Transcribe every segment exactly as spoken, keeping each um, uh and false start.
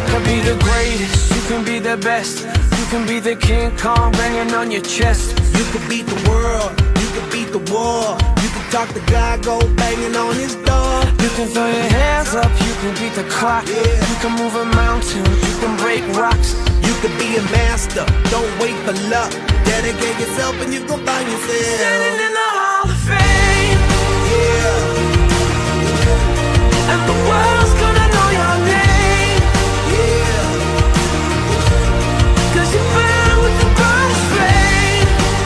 could be the greatest, you can be the best. You can be the King Kong banging on your chest. You could beat the world, you could beat the war. You can talk to God, go banging on his door. You can throw your hands up, you can beat the clock. Yeah. You can move a mountain, you can break rocks. You could be a master, don't wait for luck. Dedicate yourself and you gon' find yourself standing in the Hall of Fame. Yeah. And the world's gonna know your name. Yeah. Cause you burn with the brightest flame.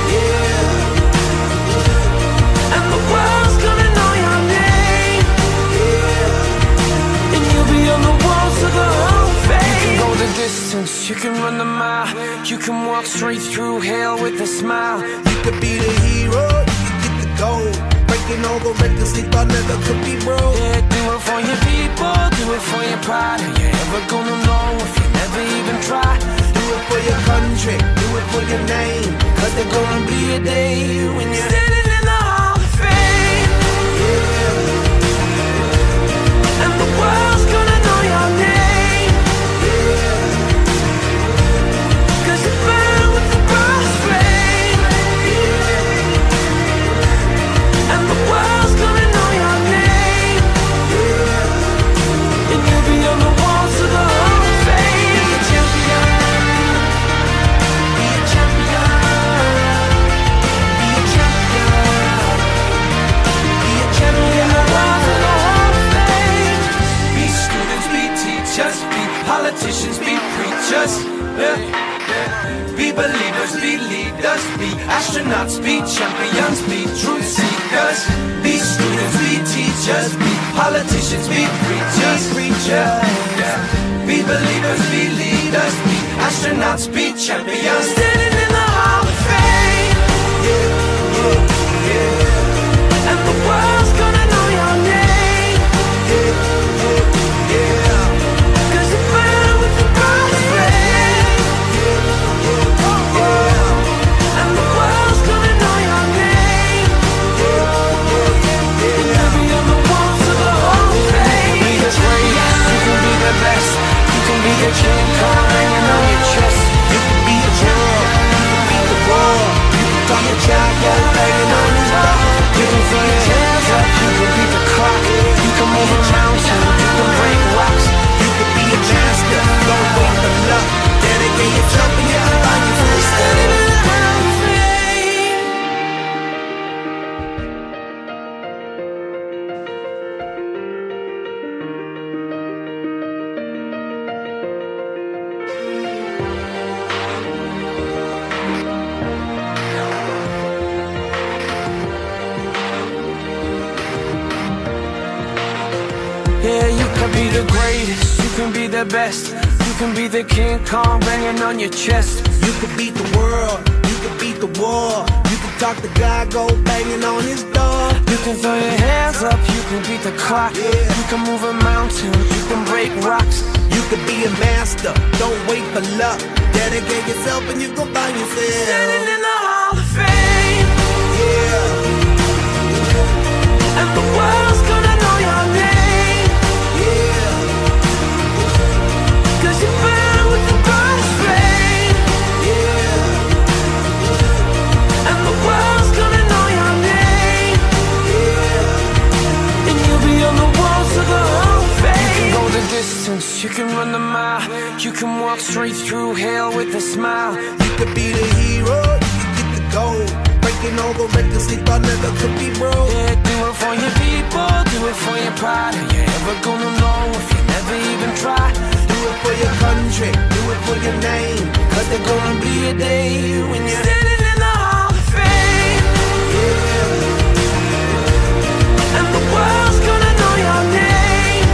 Yeah. And the world's gonna know your name. Yeah. And you'll be on the walls of the Hall of Fame. You can go the distance, you can run the mile. You can walk straight through hell with a smile. You could be the hero, you could get the gold. Breaking all the records they thought never could be broke. Yeah, do it for your people, do it for your pride. Are you ever gonna know if you never even try? Do it for your country, do it for your name. Cause there's gonna be a day when you're standing in the Hall of Fame. Yeah. And the world's gonna know your name. Yeah. Cause you burn with the brightest flame. Yeah. And the world's gonna know your name. Yeah. And you'll be on the walls of the Hall of Fame. Be a champion. Be a champion. Be a champion. Be a champion. The walls of the Hall of Fame. Be students, be teachers, be politicians, be preachers. Yeah. Be believers, be leaders, be astronauts, be champions, be truth seekers. Be students, be teachers, be politicians, be preachers, preachers. Yeah. Be believers, be leaders, be astronauts, be champions. Standing in the Hall of Fame. Yeah, yeah, yeah. And the world's gonna know your name. Yeah, yeah, yeah. Cause you burn with the brightest flame. And the world's gonna know your name. And you'll be on the walls of the Hall of Fame. You can be the greatest, you can be the best. You can be the King Kong hanging on your chest. You can be the world, you can beat the war. You can talk to God, go banging on his door. You can throw your hands up, you can beat the clock. You can move a mountain, you can break rocks. You could be a master, don't wait for luck. Dedicate yourself and you can find yourself Standing in the Hall of Fame. Yeah, you can be the greatest, you can be the best. You can be the King Kong banging on your chest. You could beat the world, you could beat the war. You can talk to God, go banging on his door. You can throw your hands up, you can beat the clock. Yeah. You can move a mountain, you can break rocks. You could be a master, don't wait for luck. Dedicate yourself and you gon' find yourself Standing in the Hall of Fame. Yeah, And the world's gonna know your name. yeah, Cause you burn with the brightest flame. yeah, And the world's gonna know your name. yeah. And you'll be on the walls of the Hall of Fame. You can go the distance, you can run the mile. You can walk straight through hell with a smile. You could be the hero, you could get the gold. Breaking all the records they thought never could be broke. Yeah, do it for your people, do it for your pride. Are you ever gonna know if you never even try? Do it for your country, do it for your name. Cause there's gonna be a day when you're standing in the Hall of Fame. Yeah, And the world's gonna know your name.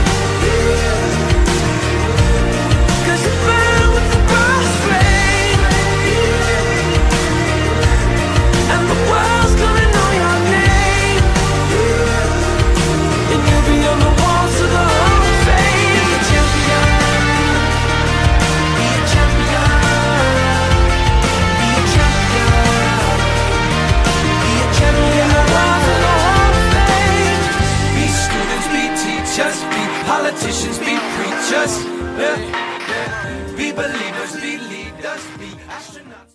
Cause you burn with the brightest flame. And the world's gonna know your name. And you'll be on the walls of the Hall of Fame. Be a champion. Be a champion. Be a champion. Be a champion. The walls of the Hall of Fame. Be students, be teachers, be politicians, be preachers. Yeah. Yeah. Be believers, be leaders, be astronauts.